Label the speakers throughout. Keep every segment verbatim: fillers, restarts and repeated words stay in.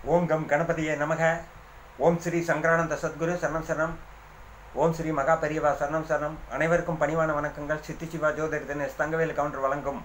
Speaker 1: ஓம் come கணபதியே நமக. ஓம் ஸ்ரீ சங்கரானந்த சத்குரு சரணம் சரணம். ஓம் ஸ்ரீ மகா பெரியவா சரணம் சரணம். அனைவருக்கும் பணிவான வணக்கங்கள். சித்தி சிவா ஜோதிட தினேஷ் தங்கவேலு கவுண்டர் வழங்கும்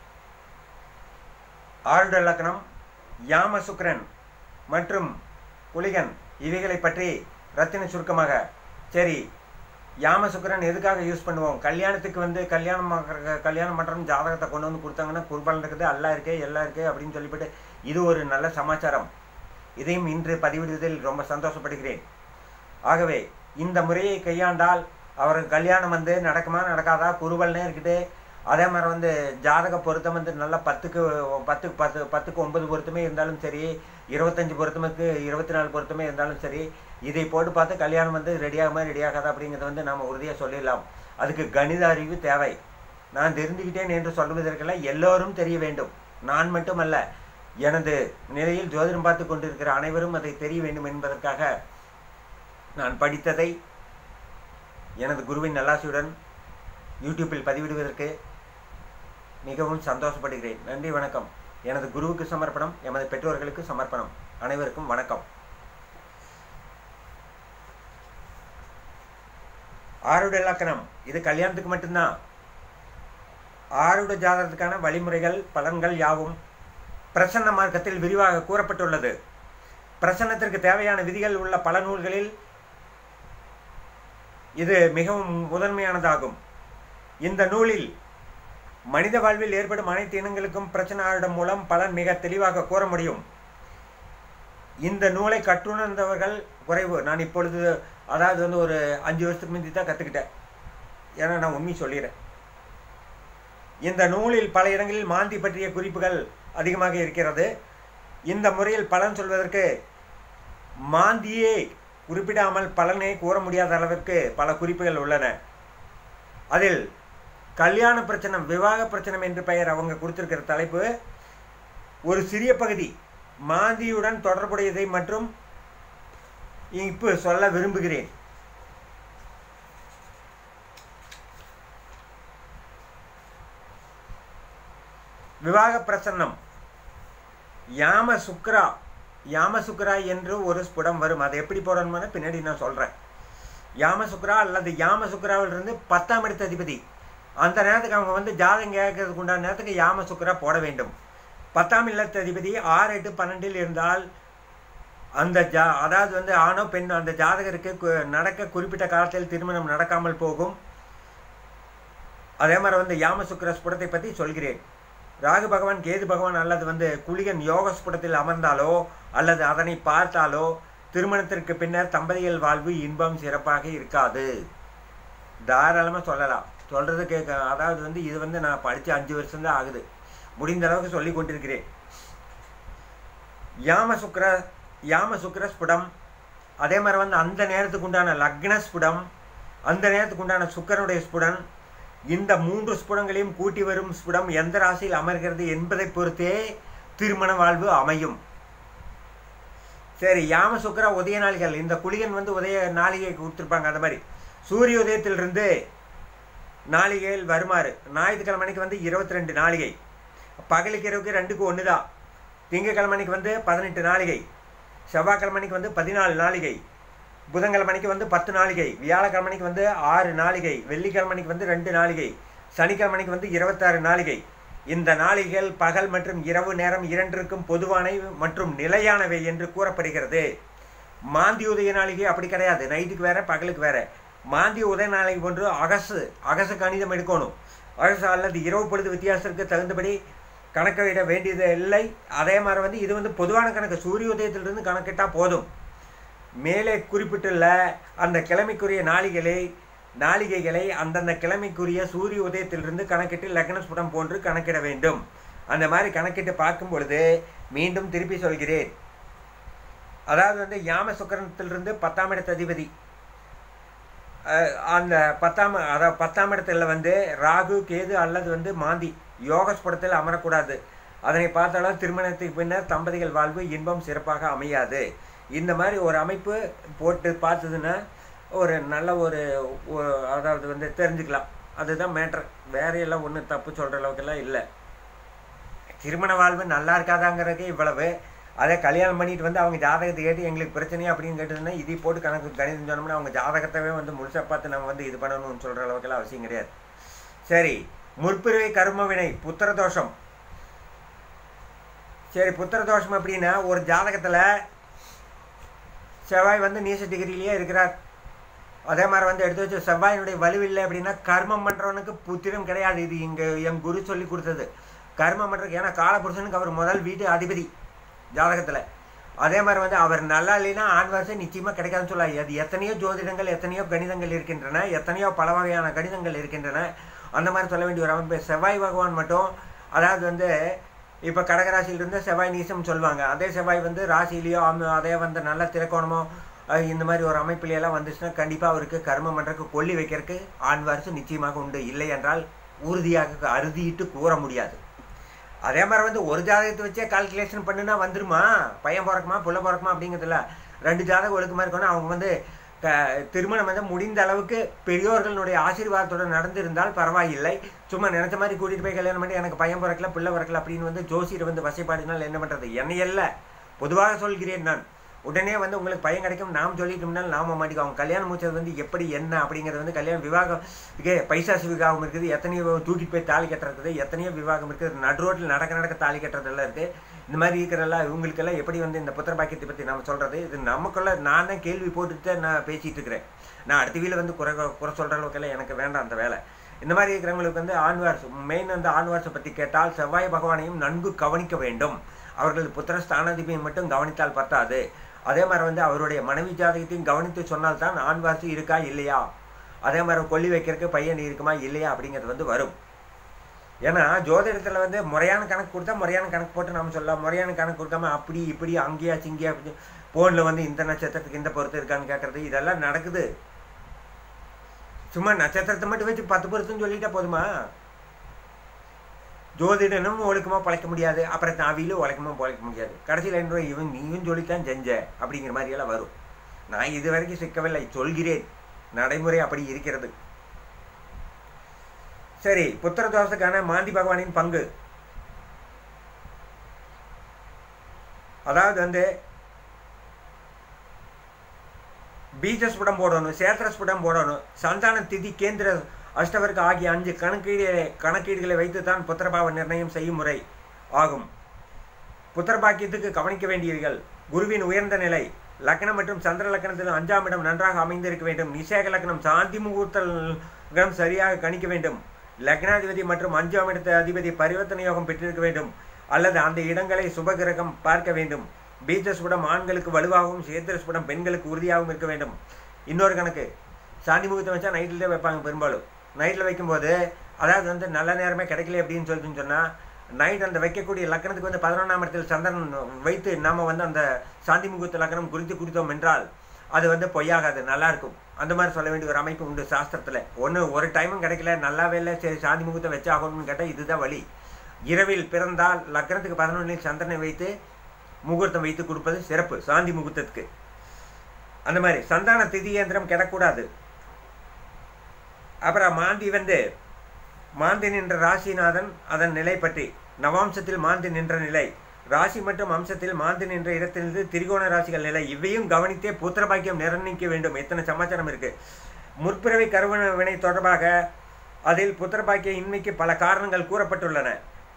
Speaker 1: ஆருட லக்னம், யாம சுக்கிரன் மற்றும் குளிகன் இவைகளை பற்றி ரத்தின சுருக்கமாக. சரி, யாம சுக்கிரன் எதுக்காக யூஸ் பண்ணுவோம்? கல்யாணத்துக்கு வந்து கல்யாணம் கல்யாணம் பண்ணுறோம், ஜாதகத்தை கொண்டு வந்து கொடுத்தாங்கன்னா குர்பான் இருக்குது, அல்லா இருக்கே எல்லாம் இருக்குது அப்படின்னு சொல்லிவிட்டு இது ஒரு நல்ல சமாச்சாரம். இதையும் இன்று பதிவிடுவதில் ரொம்ப சந்தோஷப்படுகிறேன். ஆகவே இந்த முறையை கையாண்டால் அவருக்கு கல்யாணம் வந்து நடக்குமா நடக்காதா, குருவல்னே இருக்குது. அதே மாதிரி வந்து ஜாதக பொருத்தம் வந்து நல்லா பத்துக்கு பத்துக்கு பத்து பத்துக்கு ஒன்பது பொருத்தமே இருந்தாலும் சரி, இருபத்தஞ்சி பொருத்தமுக்கு இருபத்தி நாலு பொருத்தமே இருந்தாலும் சரி, இதை போட்டு பார்த்து கல்யாணம் வந்து ரெடியாகுமா ரெடியாகாதா அப்படிங்கிறத வந்து நாம் உறுதியாக சொல்லிடலாம். அதுக்கு கணித அறிவு தேவை. நான் தெரிந்துக்கிட்டேன் என்று சொல்வதற்கெல்லாம் எல்லோரும் தெரிய வேண்டும். நான் மட்டுமல்ல, எனது நிலையில் ஜோதிடம் பார்த்து கொண்டிருக்கிற அனைவரும் அதை தெரிய வேண்டும் என்பதற்காக நான் படித்ததை எனது குருவின் நல்லாசியுடன் யூடியூப்பில் பதிவிடுவதற்கு மிகவும் சந்தோஷப்படுகிறேன். நன்றி, வணக்கம். எனது குருவுக்கு சமர்ப்பணம், எமது பெற்றோர்களுக்கு சமர்ப்பணம். அனைவருக்கும் வணக்கம். ஆருட லக்னம் இது கல்யாணத்துக்கு மட்டும்தான். ஆருட ஜாதகத்துக்கான வழிமுறைகள் பலன்கள் யாவும் பிரசன்ன மார்க்கத்தில் விரிவாக கூறப்பட்டுள்ளது. பிரசன்னத்திற்கு தேவையான விதிகள் உள்ள பல நூல்களில் இது மிகவும் முதன்மையானதாகும். இந்த நூலில் மனித வாழ்வில் ஏற்படும் அனைத்து இனங்களுக்கும் பிரச்சனை ஆருடம் மூலம் பலன் மிக தெளிவாக கூற முடியும். இந்த நூலை கற்றுணர்ந்தவர்கள் குறைவு. நான் இப்பொழுது அதாவது வந்து ஒரு அஞ்சு வருஷத்துக்கு முந்தி தான் கற்றுக்கிட்டேன். ஏன்னா நான் உண்மை சொல்லிடுறேன். இந்த நூலில் பல இடங்களில் மாந்தி பற்றிய குறிப்புகள் அதிகமாக இருக்கிறது. இந்த முறையில் பலன் சொல்வதற்கு மாந்தியே குறிப்பிடாமல் பலனை கூற முடியாத அளவிற்கு பல குறிப்புகள் உள்ளன. அதில் கல்யாண பிரச்சனை, விவாக பிரச்சனை என்று பெயர் அவங்க கொடுத்திருக்கிற தலைப்பு ஒரு சிறிய பகுதி மாந்தியுடன் தொடர்புடையதை மற்றும் இப்போ சொல்ல விரும்புகிறேன். விவாக பிரசன்னம் யாம சுக்ரா யாம சுக்ரா என்று ஒரு ஸ்புடம் வரும். அதை எப்படி போடணும்னு பின்னாடி நான் சொல்கிறேன். யாம சுக்ரா அல்லது யாம சுக்ராவிலிருந்து பத்தாம் இடத்து அதிபதி. அந்த நேரத்துக்கு அவங்க வந்து ஜாதகம் கேட்கறதுக்கு உண்டான நேரத்துக்கு யாம சுக்ரா போட வேண்டும். பத்தாம் இல்லத்து அதிபதி ஆறு எட்டு பன்னெண்டில் இருந்தால் அந்த ஜா அதாவது வந்து ஆணோ பெண்ணோ அந்த ஜாதகருக்கு நடக்க குறிப்பிட்ட காலத்தில் திருமணம் நடக்காமல் போகும். அதே மாதிரி வந்து யாம சுக்ர ஸ்புடத்தை பற்றி சொல்கிறேன். ராகு பகவான், கேது பகவான் அல்லது வந்து குளிகன் யோக ஸ்புடத்தில் அமர்ந்தாலோ அல்லது அதனை பார்த்தாலோ திருமணத்திற்கு பின்னர் தம்பதிகள் வாழ்வு இன்பம் சிறப்பாக இருக்காது. தாராளமாக சொல்லலாம். சொல்கிறது கேட்க அதாவது வந்து இது வந்து நான் படித்து அஞ்சு வருஷம்தான் ஆகுது. முடிந்த அளவுக்கு சொல்லி கொண்டிருக்கிறேன். யாம சுக்ர யாம சுக்ர ஸ்புடம், அதே மாதிரி வந்து அந்த நேரத்துக்கு உண்டான லக்ன ஸ்புடம், அந்த நேரத்துக்கு உண்டான சுக்கரனுடைய ஸ்புடன், இந்த மூன்று ஸ்புடங்களையும் கூட்டி வரும் ஸ்புடம் எந்த ராசியில் அமர்கிறது என்பதை பொறுத்தே திருமண வாழ்வு அமையும். சரி, யாம சுக்கர உதய நாளிகள். இந்த குளிகன் வந்து உதய நாளிகை கொடுத்துருப்பாங்க. அந்த மாதிரி சூரிய உதயத்திலிருந்து நாளிகைகள் வருமாறு. ஞாயிற்றுக்கிழமைக்கு வந்து இருபத்தி ரெண்டு நாளிகை, பகலுக்கு இரவுக்கு ரெண்டுக்கு ஒன்று தான். திங்கக்கிழமைக்கு வந்து பதினெட்டு நாளிகை, செவ்வாய்க்கிழமைக்கு வந்து பதினாலு நாளிகை, புதன்கிழமைக்கு வந்து பத்து நாளிகை, வியாழக்கிழமைக்கு வந்து ஆறு நாளிகை, வெள்ளிக்கிழமைக்கு வந்து ரெண்டு நாளிகை, சனிக்கிழமைக்கு வந்து இருபத்தாறு நாளிகை. இந்த நாளிகைகள் பகல் மற்றும் இரவு நேரம் இரண்டிற்கும் பொதுவான மற்றும் நிலையானவை என்று கூறப்படுகிறது. மாந்தி உதய நாளிகை அப்படி கிடையாது. நைட்டுக்கு வேற பகலுக்கு வேற. மாந்தி உதய நாளிகை போன்று அகசு அகசு கணிதம் எடுக்கணும். அகசு அல்லது இரவு பொழுது வித்தியாசத்திற்கு தகுந்தபடி கணக்கிட வேண்டியது இல்லை. அதே மாதிரி வந்து இது வந்து பொதுவான கணக்கு. சூரிய உதயத்திலிருந்து கணக்கிட்டால் போதும். மேலே குறிப்பிட்டுள்ள அந்த கிழமைக்குரிய நாளிகளை நாளிகைகளை அந்தந்த கிழமைக்குரிய சூரிய உதயத்திலிருந்து கணக்கிட்டு லக்னஸ்புடம் போன்று கணக்கிட வேண்டும். அந்த மாதிரி கணக்கிட்டு பார்க்கும் பொழுது மீண்டும் திருப்பி சொல்கிறேன். அதாவது வந்து யாம சுக்கரத்திலிருந்து பத்தாம் இடத்து அதிபதி அந்த பத்தாம் அதாவது பத்தாம் இடத்துல வந்து ராகு கேது அல்லது வந்து மாந்தி யோகஸ்புடத்தில் அமரக்கூடாது. அதனை பார்த்தாலும் திருமணத்துக்கு பின்னர் தம்பதிகள் வாழ்வு இன்பம் சிறப்பாக அமையாது. இந்த மாதிரி ஒரு அமைப்பு போட்டு பார்த்ததுன்னா ஒரு நல்ல ஒரு அதாவது வந்து தெரிஞ்சுக்கலாம். அதுதான் மேட்ரு. வேறையெல்லாம் ஒன்றும் தப்பு சொல்கிற அளவுக்கெல்லாம் இல்லை. திருமண வாழ்வு நல்லா இருக்காதாங்கிறதுக்கு இவ்வளவு. அதை கல்யாணம் பண்ணிட்டு வந்து அவங்க ஜாதகத்தை கேட்டு எங்களுக்கு பிரச்சனையா அப்படின்னு கேட்டதுன்னா இதை போட்டு கணக்கு கணிதம் சொன்னோம்னா அவங்க ஜாதகத்தவே வந்து முழுசாக பார்த்து நம்ம வந்து இது பண்ணணும்னு சொல்கிற அளவுக்குலாம் அவசியம் கிடையாது. சரி, முற்பிறவை கர்ம வினை புத்திர தோஷம். சரி, புத்திர தோஷம் அப்படின்னா ஒரு ஜாதகத்தில் செவ்வாய் வந்து நீச டிகிரிலேயே இருக்கிறார். அதே மாதிரி வந்து எடுத்து வச்சு செவ்வாயினுடைய வலுவில்லை அப்படின்னா கர்மம் பண்ணுறவனுக்கு புத்திரம் கிடையாது. இது இங்கே என் குரு சொல்லி கொடுத்தது. கர்மம் பண்ணுறதுக்கு, ஏன்னா காலபுருஷனுக்கு அவர் முதல் வீட்டு அதிபதி ஜாதகத்தில். அதே மாதிரி வந்து அவர் நல்லா இல்லைன்னா ஆண் வாரிசு நிச்சயமாக கிடைக்காதுன்னு சொல்லாது. அது எத்தனையோ ஜோதிடங்கள், எத்தனையோ கணிதங்கள் இருக்கின்றன, எத்தனையோ பல வகையான கணிதங்கள் இருக்கின்றன. அந்த மாதிரி சொல்ல வேண்டிய ஒரு அமைப்பு. செவ்வாய் பகவான் மட்டும், அதாவது வந்து இப்போ கடகராசியிலிருந்து செவ்வாய் நீசம் சொல்லுவாங்க. அதே செவ்வாய் வந்து ராசியிலையோ அதே வந்து நல்ல திரைக்கோணமோ இந்த மாதிரி ஒரு அமைப்பிலையெல்லாம் வந்துச்சுன்னா கண்டிப்பாக அவருக்கு கர்மம் பண்ணுறதுக்கு கொல்லி வைக்கிறதுக்கு ஆண் வாரிசு நிச்சயமாக உண்டு. இல்லை என்றால் உறுதியாக அறுதிட்டு கூற முடியாது. அதே மாதிரி வந்து ஒரு ஜாதகத்தை வச்சே கால்குலேஷன் பண்ணுனா வந்துருமா, பையன் பிறக்குமா புள்ள பிறக்குமா அப்படிங்கிறதுல ரெண்டு ஜாதகம் ஒழுக்கமாக இருக்கணும். அவங்க வந்து க திருமணம் வந்து முடிந்த அளவுக்கு பெரியோர்களுடைய ஆசீர்வாதத்தோடு நடந்திருந்தால் பரவாயில்லை. சும்மா நினச்ச மாதிரி கூட்டிகிட்டு போய் கல்யாணம் பண்ணி எனக்கு பையன் பிறக்கல பிள்ளை பிறக்கல அப்படின்னு வந்து ஜோசியர் வந்து வசைப்பாடினால் என்ன பண்ணுறது? என்னையல்ல, பொதுவாக சொல்கிறேன் நான். உடனே வந்து உங்களுக்கு பையன் கிடைக்கும் நாம் சொல்லிட்டோம்னாலும் நாம மாட்டிக்கும். அவங்க கல்யாணம் முடிச்சது வந்து எப்படி என்ன அப்படிங்கிறது வந்து கல்யாணம் விவாகம் இதே பைசாசு விவாகம் இருக்குது, எத்தனையோ தூக்கிட்டு போய் தாலி கட்டுறது, எத்தனையோ விவாகம் இருக்குது, நடு ரோட்டில் நடக்க நடக்க தாலி கட்டுறதெல்லாம் இருக்குது. இந்த மாதிரி இருக்கிறதெல்லாம் இவங்களுக்கெல்லாம் எப்படி வந்து இந்த புத்திர பாக்கியத்தை பற்றி நம்ம சொல்கிறது? இது நமக்குள்ள நான் தான் கேள்வி போட்டுட்டு நான் பேசிகிட்டு இருக்கிறேன். நான் அடுத்த வீட்டில் வந்து குறை குறை சொல்கிற அளவுக்கெல்லாம் எனக்கு வேண்டாம் அந்த வேலை. இந்த மாதிரி இருக்கிறவங்களுக்கு வந்து ஆண் வாரிசு, மெயின் வந்து ஆண் வாரிசை பற்றி கேட்டால் செவ்வாய் பகவானையும் நன்கு கவனிக்க வேண்டும். அவர்கள் புத்திர ஸ்தானாதிபதியை மட்டும் கவனித்தால் பத்தாது. அதே மாதிரி வந்து அவருடைய மனைவி ஜாதகத்தையும் கவனித்து சொன்னால்தான் ஆண் வாரிசு இருக்கா இல்லையா, அதே மாதிரி கொல்லி வைக்கிறதுக்கு பையன் இருக்குமா இல்லையா அப்படிங்கிறது வந்து வரும். ஏன்னா ஜோதிடத்தில் வந்து முறையான கணக்கு கொடுத்தா முறையான கணக்கு போட்டு நம்ம சொல்லலாம். முறையான கணக்கு கொடுக்காம அப்படி இப்படி அங்கேயா சிங்கியா அப்படி ஃபோனில் வந்து இந்த நட்சத்திரத்துக்கு இந்த பொறுத்து இருக்கான்னு கேட்குறது இதெல்லாம் நடக்குது. சும்மா நட்சத்திரத்தை மட்டும் வச்சு பத்து பொருத்துன்னு சொல்லிட்டா போதுமா? ஜோதிடனும் ஒழுக்கமாக பழைக்க முடியாது, அப்புறம் தாவியிலும் ஒழுக்கமாக பழைக்க முடியாது. கடைசியில் என்ன இவன் நீயும் சொல்லித்தான் செஞ்ச அப்படிங்கிற மாதிரியெல்லாம் வரும். நான் இது வரைக்கும் சிக்கவில்லை, சொல்கிறேன், நடைமுறை அப்படி இருக்கிறது. சரி, புத்திர தோஷத்துக்கான மாந்தி பகவானின் பங்கு. அதாவது வந்து பீஜஸ்புடம் போடணும், சேத்திரஸ்புடம் போடணும், சந்தான திதி கேந்திர அஷ்டவர்க்கு ஆகிய அஞ்சு கணக்கீடு கணக்கீடுகளை வைத்து தான் புத்திரபாவ நிர்ணயம் செய்யும் முறை ஆகும். புத்திரபாக்கியத்துக்கு கவனிக்க வேண்டியீர்கள். குருவின் உயர்ந்த நிலை, லக்னம் மற்றும் சந்திர லக்னத்தில் அஞ்சாம் இடம் நன்றாக அமைந்திருக்க வேண்டும். நிஷேக லக்னம் சாந்தி முகூர்த்தம் சரியாக கணிக்க வேண்டும். லக்னாதிபதி மற்றும் அஞ்சாம் இடத்த அதிபதி பரிவர்த்தனை யோகம் பெற்றிருக்க வேண்டும், அல்லது அந்த இடங்களை சுபகிரகம் பார்க்க வேண்டும். பீஜஸ்புடம் ஆண்களுக்கு வலுவாகவும் சேத்திரஸ்புடம் பெண்களுக்கு உறுதியாகவும் இருக்க வேண்டும். இன்னொரு கணக்கு, சாந்தி முகூர்த்தம் வச்சா நைட்டில் தான் வைப்பாங்க பெரும்பாலும். நைட்டில் வைக்கும்போது அதாவது வந்து நல்ல நேரமே கிடைக்கல அப்படின்னு சொல்லிட்டு சொன்னால் நைட் அந்த வைக்கக்கூடிய லக்கணத்துக்கு வந்து பதினொன்றாம் இடத்தில் சந்திரன் வைத்து நாம் வந்து அந்த சாந்தி முகூர்த்த லக்கணம் குறித்து கொடுத்தோம் என்றால் அது வந்து பொய்யாகாது, நல்லாயிருக்கும். அந்த மாதிரி சொல்ல வேண்டிய ஒரு அமைப்பு உண்டு சாஸ்திரத்தில். ஒன்று ஒரு டைமும் கிடைக்கல, நல்லாவே இல்லை, சரி சாந்தி முகூர்த்தம் வச்சாகணும்னு கேட்டால் இதுதான் வழி. இரவில் பிறந்தால் லக்கணத்துக்கு பதினொன்றில் சந்திரனை வைத்து முகூர்த்தம் வைத்து கொடுப்பது சிறப்பு சாந்தி முகூர்த்தத்துக்கு. அந்த மாதிரி சந்தான திதி இயந்திரம் கிடக்கூடாது. அப்புறம் மாந்தி வந்து மாந்தி நின்ற ராசிநாதன் அதன் நிலை பற்றி, நவாம்சத்தில் மாந்தி நின்ற நிலை, ராசி மற்றும் அம்சத்தில் மாந்தி நின்ற இடத்திலிருந்து திரிகோண ராசிகள் நிலை, இவையும் கவனித்தே புத்திரபாக்கியம் நிர்ணயிக்க வேண்டும். எத்தனை சமாச்சாரம் இருக்கு. முற்பிறவை கருவண வினை தொடர்பாக அதில் புத்திரபாக்கிய இன்மைக்கு பல காரணங்கள் கூறப்பட்டுள்ளன.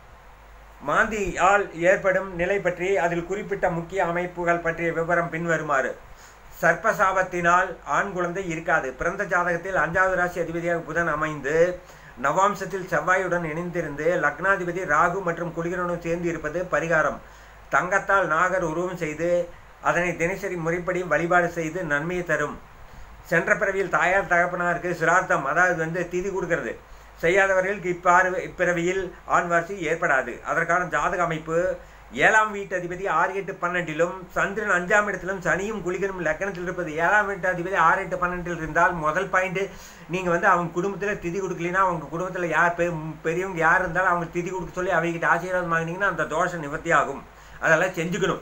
Speaker 1: மாந்தியால் ஏற்படும் நிலை பற்றி அதில் குறிப்பிட்ட முக்கிய அமைப்புகள் பற்றிய விவரம் பின்வருமாறு. சர்ப்பசாபத்தினால் ஆண் குழந்தை இருக்காது. பிறந்த ஜாதகத்தில் அஞ்சாவது ராசி அதிபதியாக புதன் அமைந்து நவாம்சத்தில் செவ்வாயுடன் இணைந்திருந்து லக்னாதிபதி ராகு மற்றும் குளிகனுடன் சேர்ந்து இருப்பது பரிகாரம். தங்கத்தால் நாகர் உருவம் செய்து அதனை தினசரி முறைப்படி வழிபாடு செய்து நன்மையை தரும். சென்ற பிறவியில் தாயார் தகப்பனாருக்கு சிரார்த்தம், அதாவது வந்து திதி கொடுக்கறது செய்யாதவர்களுக்கு இப்பார்வை இப்பிறவியில் ஆண் வாரிசு ஏற்படாது. அதற்கான ஜாதக அமைப்பு ஏழாம் வீட்டு அதிபதி ஆறு எட்டு பன்னெண்டிலும் சந்திரன் அஞ்சாம் இடத்திலும் சனியும் குளிகனும் லக்கணத்தில் இருப்பது. ஏழாம் வீட்டு அதிபதி ஆறு எட்டு பன்னெண்டில் இருந்தால் முதல் பாயிண்ட், நீங்கள் வந்து அவங்க குடும்பத்தில் திதி கொடுக்கலினா அவங்க குடும்பத்தில் யார் பெ பெரியவங்க யார் இருந்தாலும் அவங்க திதி கொடுக்க சொல்லி அவங்ககிட்ட ஆசீர்வாதம் வாங்கினீங்கன்னா அந்த தோஷம் நிவர்த்தி ஆகும். அதெல்லாம் செஞ்சுக்கணும்.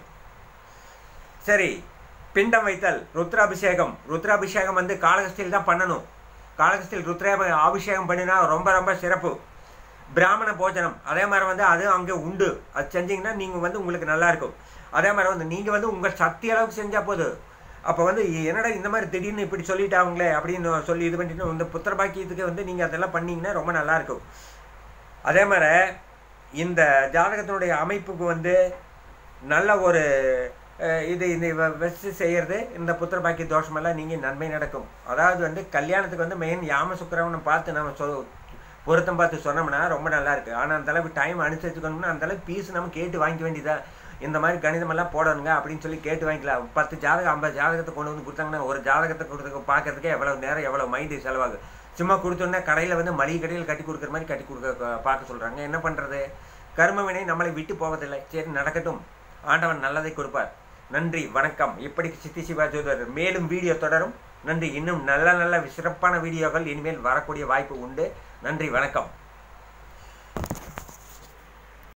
Speaker 1: சரி, பிண்டம் வைத்தல், ருத்ராபிஷேகம். ருத்ராபிஷேகம் வந்து காலகஸ்தியில் தான் பண்ணணும். காலகஸ்தியில் ருத்ர அபிஷேகம் பண்ணினா ரொம்ப ரொம்ப சிறப்பு. பிராமண போஜனம் அதே மாதிரி வந்து அது அங்கே உண்டு. அது செஞ்சிங்கன்னா நீங்கள் வந்து உங்களுக்கு நல்லாயிருக்கும். அதே மாதிரி வந்து நீங்கள் வந்து உங்கள் சக்தி அளவுக்கு செஞ்சால் போதும். அப்போ வந்து என்னடா இந்த மாதிரி திடீர்னு இப்படி சொல்லிட்டாங்களே அப்படின்னு சொல்லி இது பண்ணிட்டு இந்த புத்திர பாக்கியத்துக்கு வந்து நீங்கள் அதெல்லாம் பண்ணிங்கன்னா ரொம்ப நல்லாயிருக்கும். அதே மாதிரி இந்த ஜாதகத்தினுடைய அமைப்புக்கு வந்து நல்ல ஒரு இது இந்த வச்சு செய்கிறது இந்த புத்திர பாக்கிய தோஷமெல்லாம் நீங்கள் நன்மை நடக்கும். அதாவது வந்து கல்யாணத்துக்கு வந்து மெயின் யாம சுக்கிரவனை பார்த்து நம்ம சொ பொருத்தம் பார்த்து சொன்னோம்னா ரொம்ப நல்லாயிருக்கு. ஆனால் அந்தளவுக்கு டைம் அனுசரிச்சுக்கணும்னா அந்தளவுக்கு பீஸ் நம்ம கேட்டு வாங்கிக்க வேண்டியதாக. இந்த மாதிரி கணிதமெல்லாம் போடணுங்க அப்படின்னு சொல்லி கேட்டு வாங்கிக்கலாம். பத்து ஜாதகம் ஐம்பது ஜாதகத்தை கொண்டு வந்து கொடுத்தாங்கன்னா ஒரு ஜாதகத்தை கொடுத்து பார்க்கறதுக்கே எவ்வளோ நேரம் எவ்வளோ மைண்டு செலவாகும். சும்மா கொடுத்தோன்னே கடையில் வந்து மளிகை கடையில் கட்டி கொடுக்குற மாதிரி கட்டி கொடுக்க பார்க்க சொல்கிறாங்க. என்ன பண்ணுறது? கர்ம வினை நம்மளை விட்டு போவதில்லை. சரி நடக்கட்டும், ஆண்டவன் நல்லதை கொடுப்பார். நன்றி, வணக்கம். இப்படி சித்தி சிவா ஜோதிடர். மேலும் வீடியோ தொடரும். நன்றி. இன்னும் நல்ல நல்ல சிறப்பான வீடியோக்கள் இனிமேல் வரக்கூடிய வாய்ப்பு உண்டு. நன்றி, வணக்கம்.